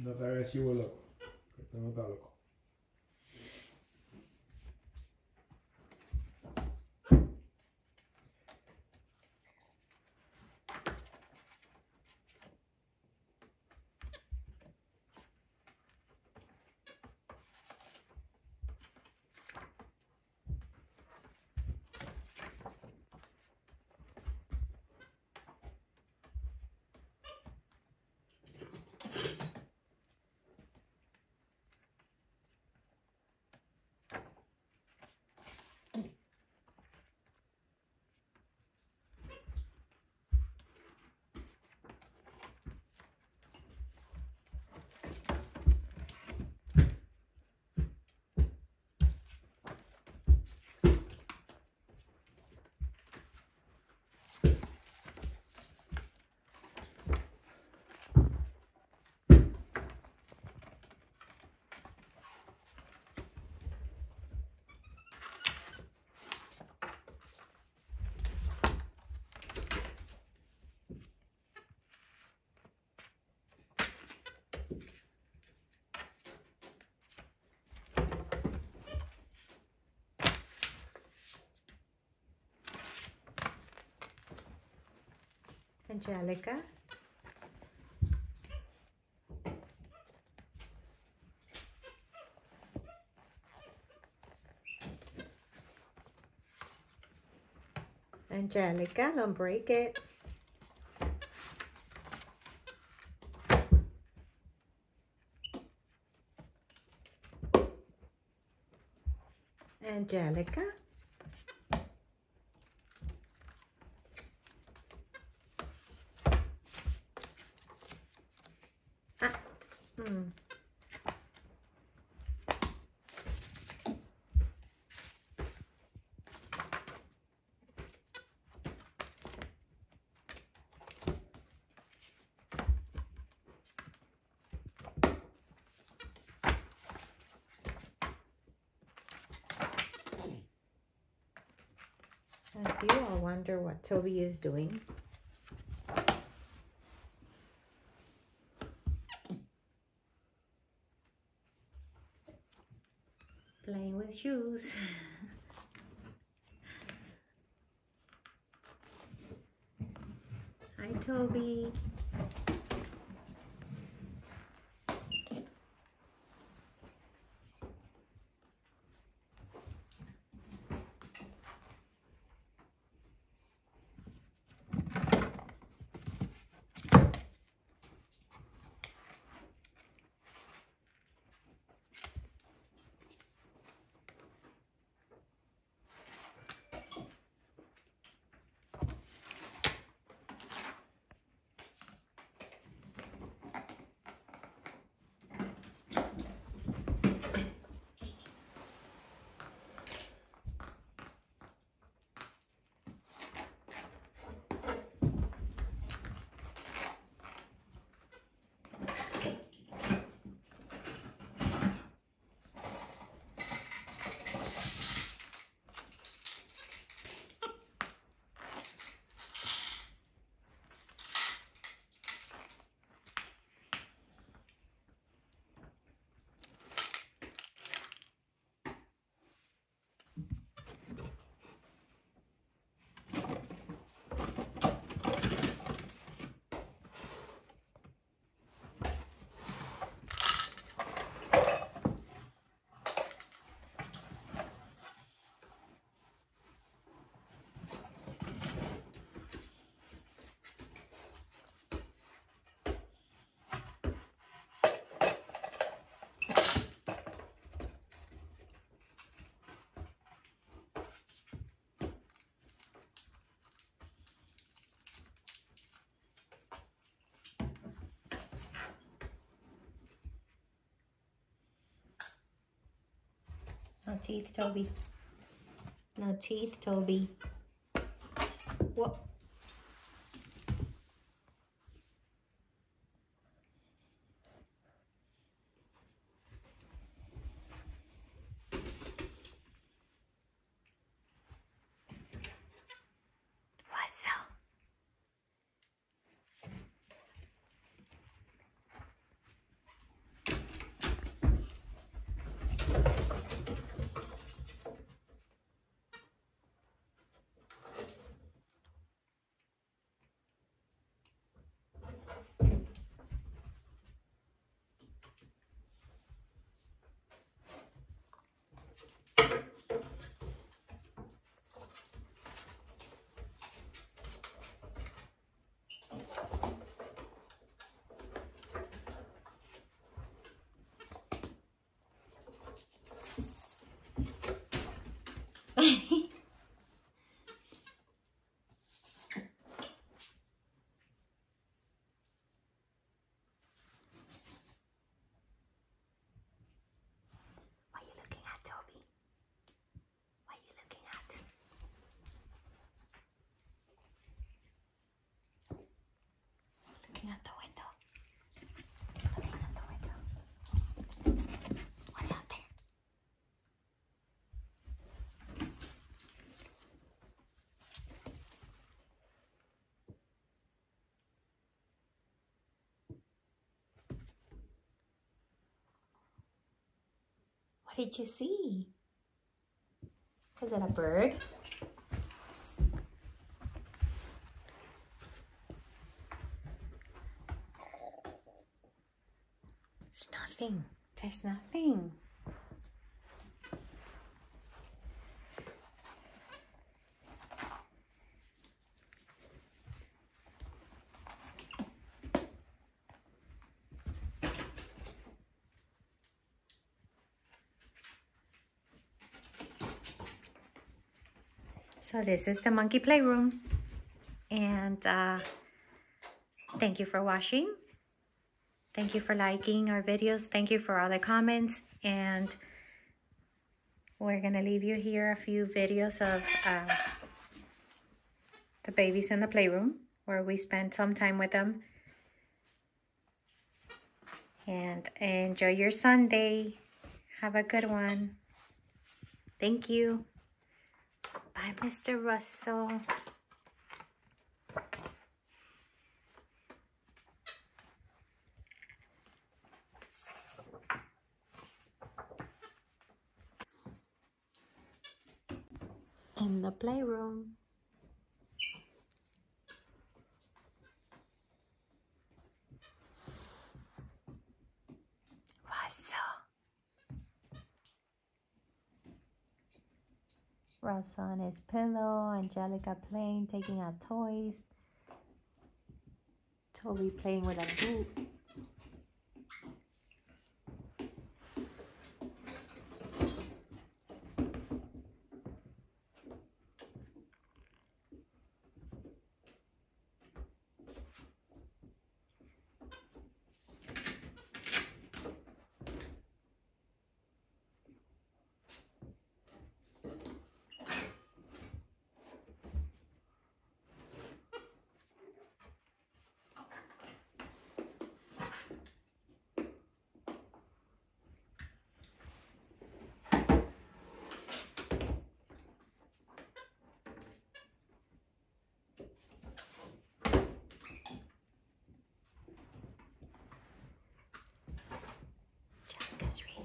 No te hagas chivo loco, que esto no está loco. Angelica. Angelica, don't break it. Angelica. Ah. If you all wonder what Toby is doing, playing with shoes. Hi, Toby. No teeth, Toby. No teeth, Toby. What? What's up? did you see? Was it a bird? It's nothing. There's nothing. So this is the monkey playroom, and thank you for watching. Thank you for liking our videos. Thank you for all the comments, and we're gonna leave you here a few videos of the babies in the playroom where we spend some time with them. And enjoy your Sunday. Have a good one. Thank you. Bye, Mr. Russell. In the playroom. Russell on his pillow, Angelica playing, taking out toys, Toby playing with a boot. Jessica's reading.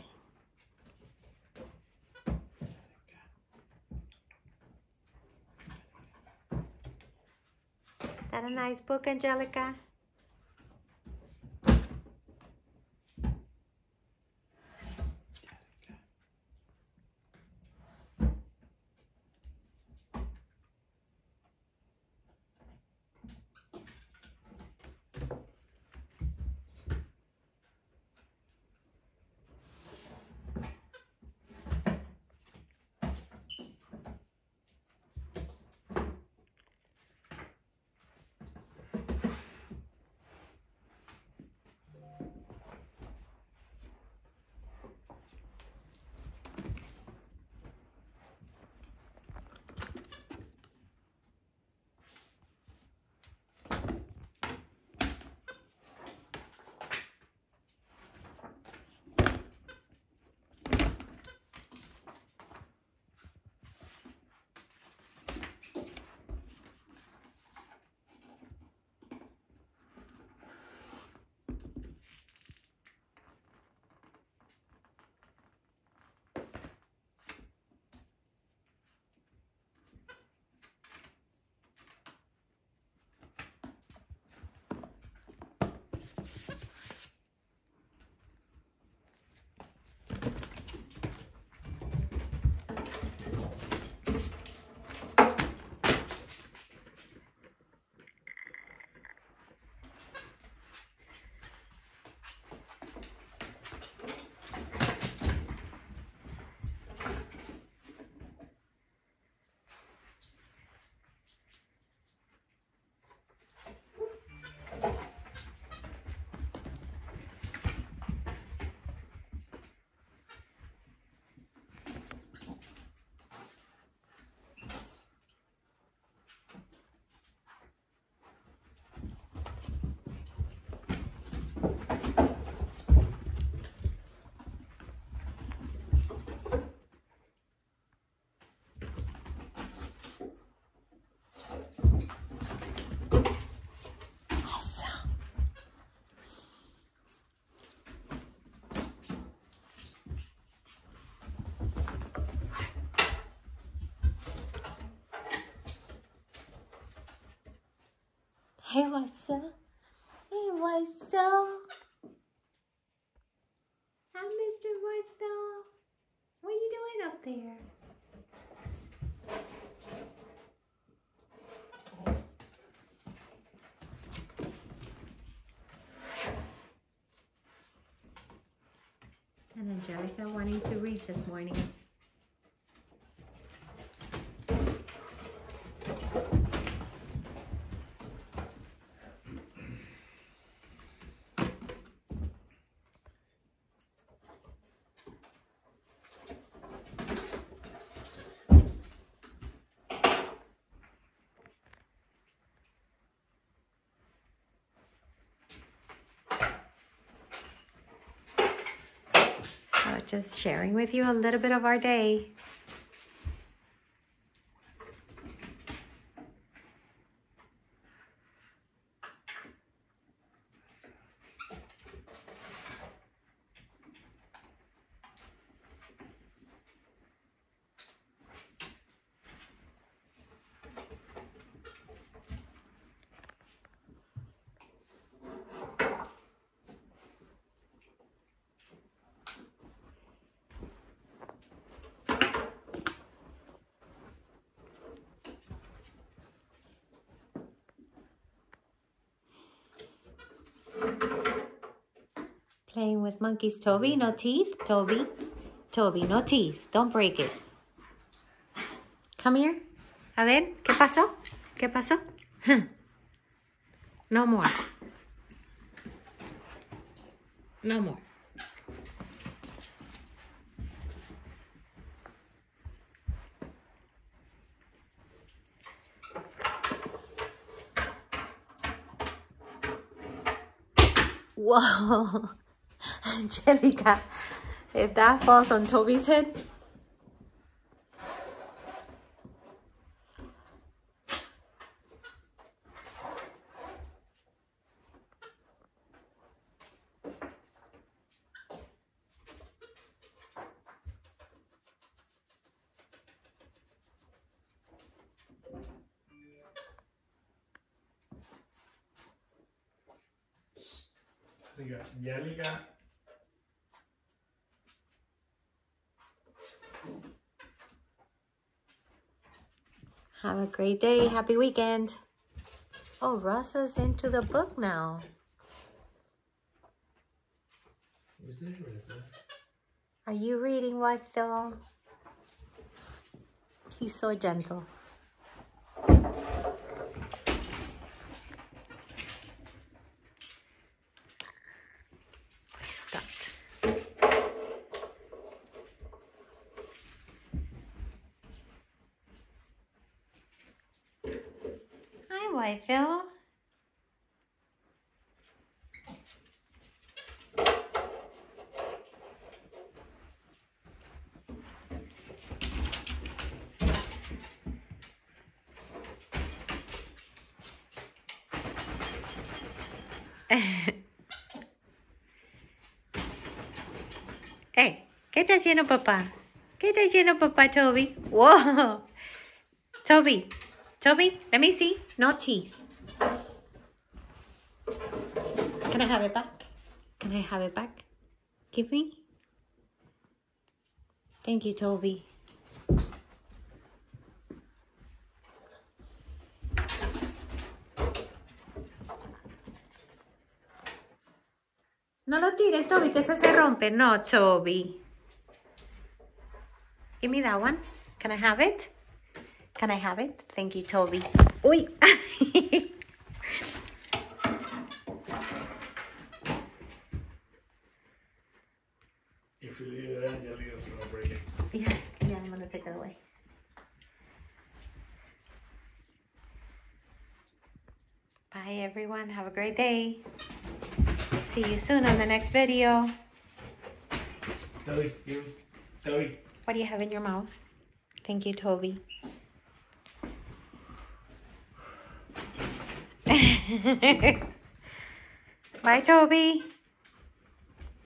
Is that a nice book, Angelica? Hey, what's up? Hey, what's up? Hi, Mr. What's up? What are you doing up there? And Angelica wanting to read this morning. So just sharing with you a little bit of our day. Playing with monkeys. Toby, no teeth. Toby. Toby, no teeth. Don't break it. Come here. A ver, ¿qué pasó? ¿Qué pasó? No more. No more. Whoa. Angelica, if that falls on Toby's head. Angelica. Have a great day. Happy weekend. Oh, Rosa's into the book now. Who's there, Rosa? Are you reading what though? He's so gentle. Hi, Whiteville. Hey, ¿qué está haciendo papá? ¿Qué está haciendo papá, Toby? Whoa. Toby, let me see. No teeth. Can I have it back? Can I have it back? Give me. Thank you, Toby. No lo tires, Toby, que eso se rompe. No, Toby. Give me that one. Can I have it? Can I have it? Thank you, Toby. Uy. If you leave it there, Angelica's gonna break it. Yeah, I'm gonna take it away. Bye, everyone. Have a great day. See you soon on the next video. Toby. What do you have in your mouth? Thank you, Toby. Bye, Toby.